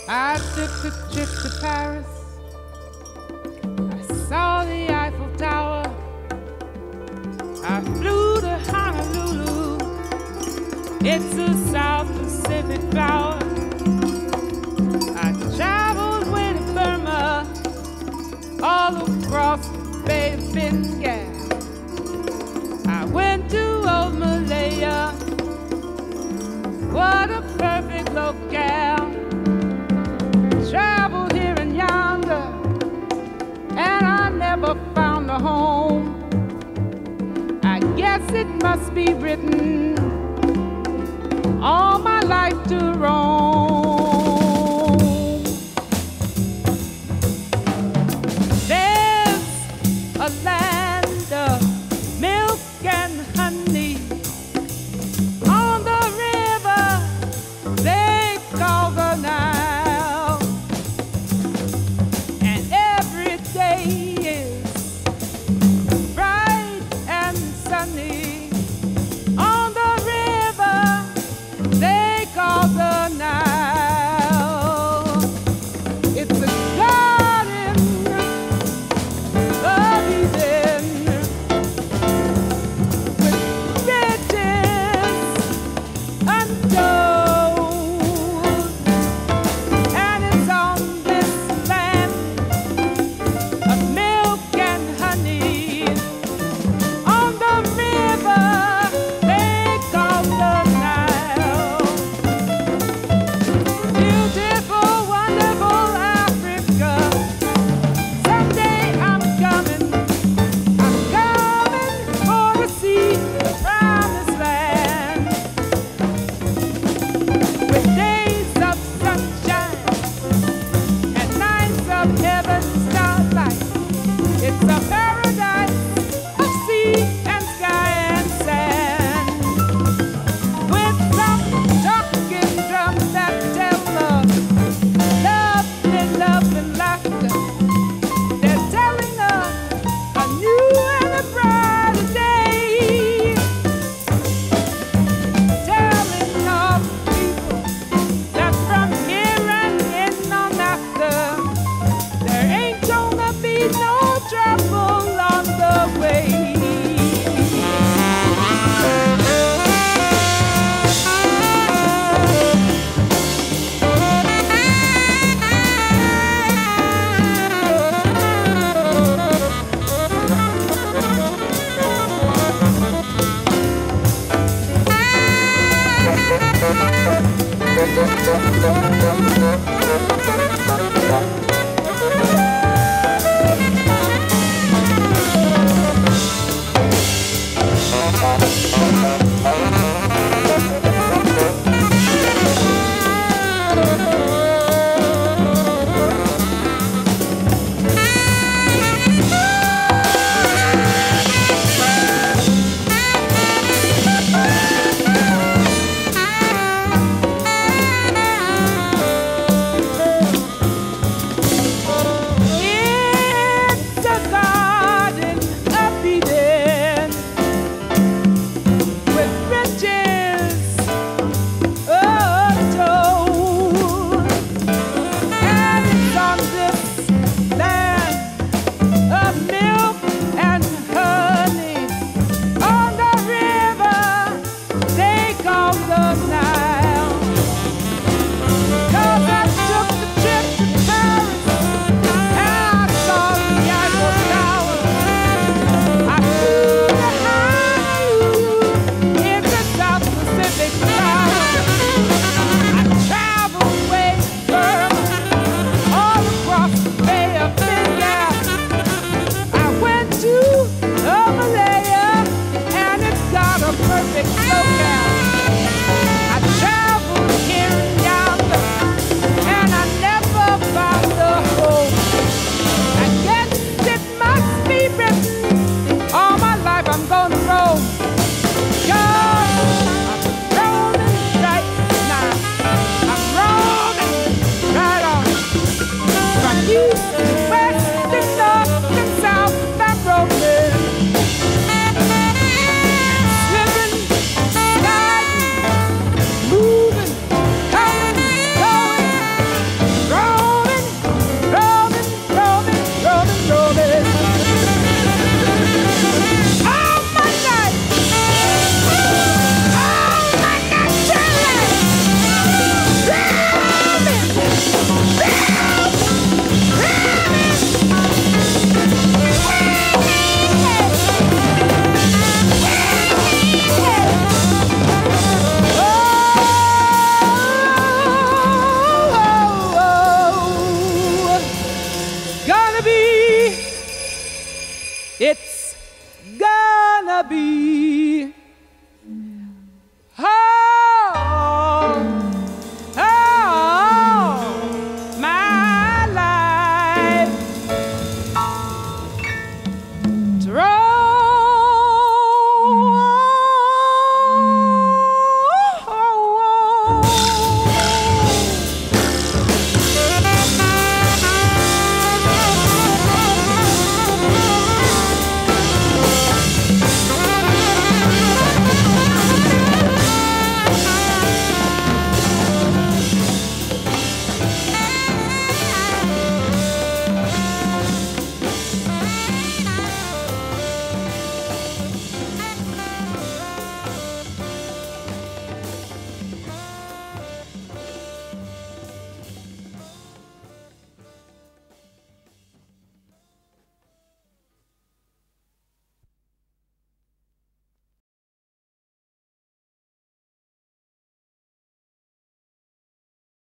I took a trip to Paris. I saw the Eiffel Tower. I flew to Honolulu. It's a South Pacific flower. I traveled with Burma all across the Bay of Bengal. I went to old Malaya. What a perfect locale. Traveled here and yonder, and I never found a home. I guess it must be written all my life to roam. There's a land of milk and honey on the river they call the Nile, and every day is bright and sunny on the river they call the Nile. It's a garden of Eden with riches untold, and it's on this land of milk and honey on the river they call the Nile. Beautiful, wonderful Africa. Someday I'm coming for to see the promised land. With days of sunshine and nights of heaven starlight, it's a paradise of sea and sky and sand. With some talking drums that tell of lovely love and laughter, they're telling us a new and a brighter day. Telling all people that from here and in on after, there ain't gonna be no trouble on the way.